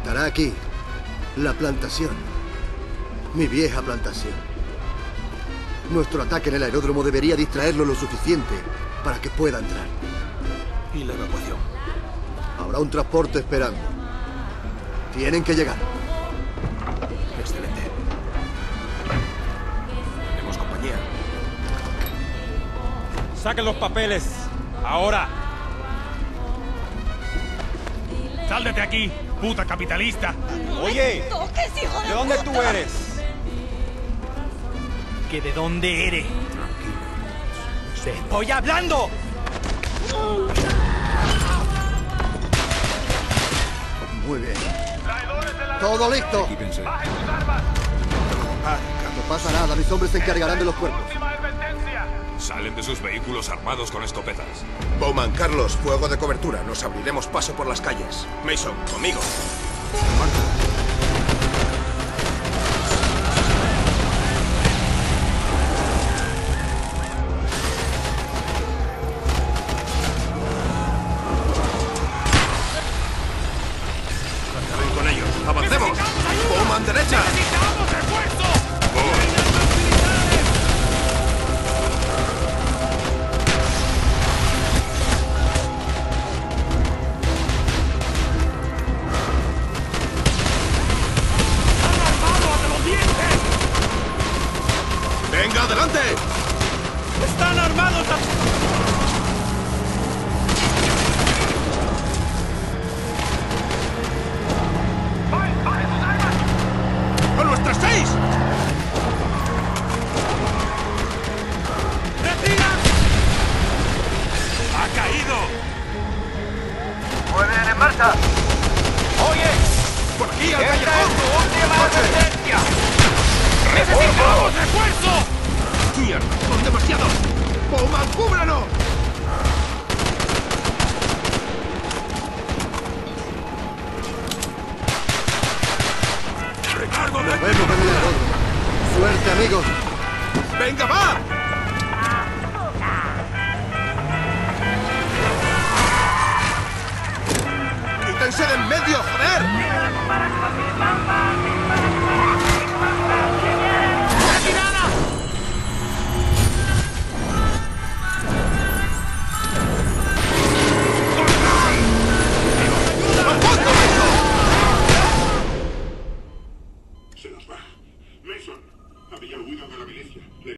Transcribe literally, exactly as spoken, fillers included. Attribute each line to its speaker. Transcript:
Speaker 1: Estará aquí. La plantación. Mi vieja plantación. Nuestro ataque en el aeródromo debería distraerlo lo suficiente para que pueda entrar.
Speaker 2: ¿Y la evacuación?
Speaker 1: Habrá un transporte esperando. Tienen que llegar.
Speaker 2: Excelente. Tenemos compañía.
Speaker 3: ¡Saquen los papeles! ¡Ahora!
Speaker 4: ¡Sal de aquí, puta capitalista!
Speaker 3: ¡Oye!
Speaker 5: ¡Toques, hijo de
Speaker 3: ¿De dónde
Speaker 5: puta!
Speaker 3: tú eres?
Speaker 4: ¿Que de dónde eres?
Speaker 3: ¡Te estoy hablando!
Speaker 1: Muy bien. ¡Todo listo!
Speaker 2: Equípense.
Speaker 1: No pasa nada, mis hombres se encargarán de los cuerpos.
Speaker 6: Salen de sus vehículos armados con escopetas.
Speaker 2: Bowman, Carlos, fuego de cobertura. Nos abriremos paso por las calles. Mason, conmigo. Acaben con ellos. ¡Avancemos! ¡Bowman, derecha!
Speaker 4: ¡Necesitamos refuerzo!
Speaker 2: ¡Venga, adelante!
Speaker 4: ¡Están armados!
Speaker 2: ¡A nuestras seis!
Speaker 4: ¡Retira! ¡Ha caído!
Speaker 7: ¡Mueven en marcha!
Speaker 4: ¡Oye!
Speaker 2: ¡Por aquí, al
Speaker 7: ¡Esta es
Speaker 2: callejón!
Speaker 7: tu última advertencia!
Speaker 4: ¡Necesitamos refuerzo!
Speaker 2: ¡Mierda! ¡Son demasiados! ¡Bowman, cúbranos! ¡Recargo de...
Speaker 1: Nos vemos en el aeródromo. ¡Suerte, amigos!
Speaker 2: ¡Venga, va! ¡Quítense de en medio, joder!